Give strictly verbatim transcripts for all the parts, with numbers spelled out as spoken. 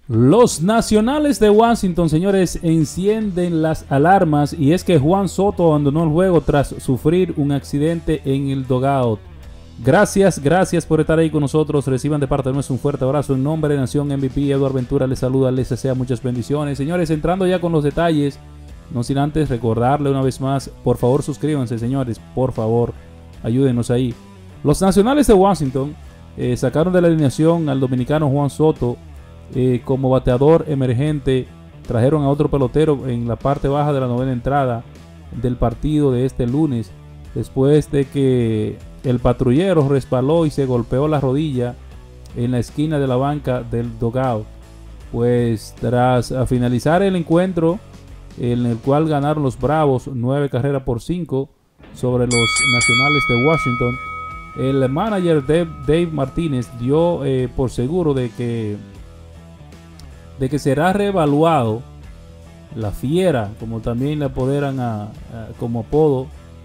Los Nacionales de Washington, señores, encienden las alarmas y es que Juan Soto abandonó el juego tras sufrir un accidente en el dugout. Gracias, gracias por estar ahí con nosotros. Reciban de parte de nosotros un fuerte abrazo. En nombre de Nación M V P, Eduardo Ventura les saluda, les desea muchas bendiciones. Señores, entrando ya con los detalles, no sin antes recordarle una vez más, por favor suscríbanse, señores, por favor, ayúdenos ahí. Los Nacionales de Washington eh, sacaron de la alineación al dominicano Juan Soto eh, como bateador emergente. Trajeron a otro pelotero en la parte baja de la novena entrada del partido de este lunes, después de que el patrullero resbaló y se golpeó la rodilla en la esquina de la banca del dugout. Pues tras finalizar el encuentro, en el cual ganaron los Bravos nueve carreras por cinco sobre los Nacionales de Washington, el manager Dave, Dave Martínez dio eh, por seguro de que de que será reevaluado la fiera, como también le apoderan a, a, como apodo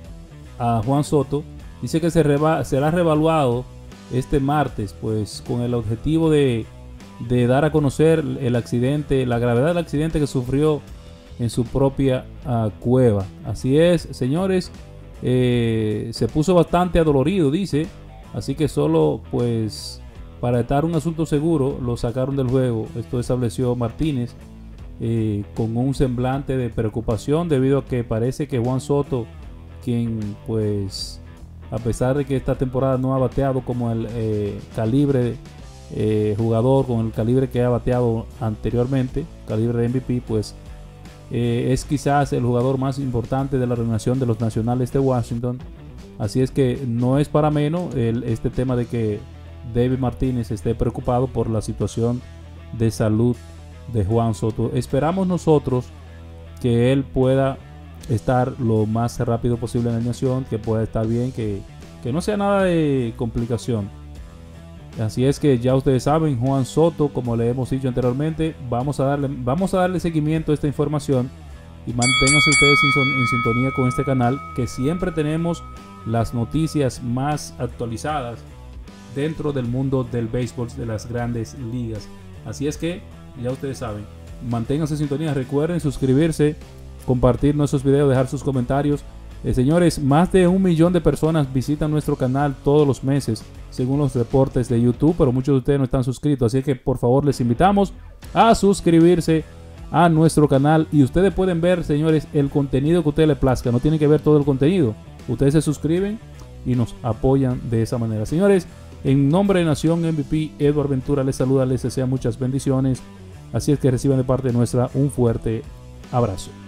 a Juan Soto. Dice que se reba, será reevaluado este martes, pues con el objetivo de, de dar a conocer el accidente, la gravedad del accidente que sufrió en su propia uh, cueva. Así es, señores, eh, se puso bastante adolorido, dice, así que solo pues para estar un asunto seguro lo sacaron del juego. Esto estableció Martínez eh, con un semblante de preocupación debido a que parece que Juan Soto, quien pues a pesar de que esta temporada no ha bateado como el eh, calibre eh, jugador, con el calibre que ha bateado anteriormente, calibre de M V P, pues eh, es quizás el jugador más importante de la organización de los Nacionales de Washington. Así es que no es para menos el, este tema de que David Martínez esté preocupado por la situación de salud de Juan Soto. Esperamos nosotros que él pueda estar lo más rápido posible en la alineación, que pueda estar bien, que, que no sea nada de complicación. Así es que ya ustedes saben, Juan Soto, como le hemos dicho anteriormente, vamos a darle, vamos a darle seguimiento a esta información y manténganse ustedes en, en sintonía con este canal, que siempre tenemos las noticias más actualizadas dentro del mundo del béisbol de las grandes ligas. Así es que ya ustedes saben, manténganse en sintonía, recuerden suscribirse, compartir nuestros videos, dejar sus comentarios. Eh, señores, más de un millón de personas visitan nuestro canal todos los meses, según los reportes de YouTube, pero muchos de ustedes no están suscritos, así que por favor les invitamos a suscribirse a nuestro canal y ustedes pueden ver, señores, el contenido que a ustedes les plazca. No tienen que ver todo el contenido, ustedes se suscriben y nos apoyan de esa manera. Señores, en nombre de Nación M V P, Eduardo Ventura les saluda, les desea muchas bendiciones, así es que reciban de parte nuestra un fuerte abrazo.